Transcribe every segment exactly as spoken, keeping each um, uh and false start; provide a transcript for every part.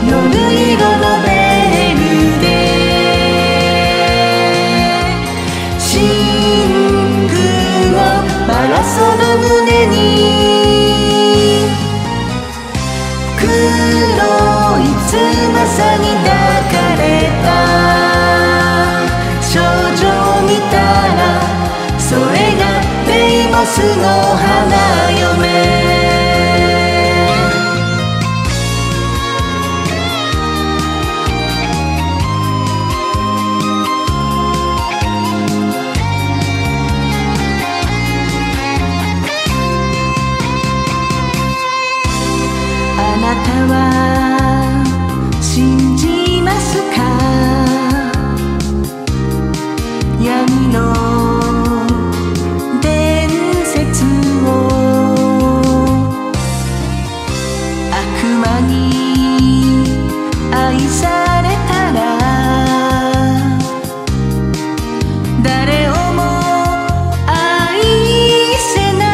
夜色のベールで真空をバラその胸に黒い翼に抱かれた少女を見たらそれがデイモスの花嫁。あなたは信じますか？闇の伝説を。悪魔に愛されたら誰をも愛せない。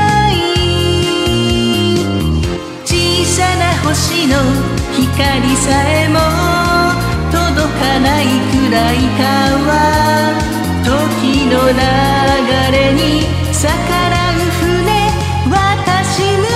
小さな星の光さえも届かないくらいかは時の流れに逆らう船。私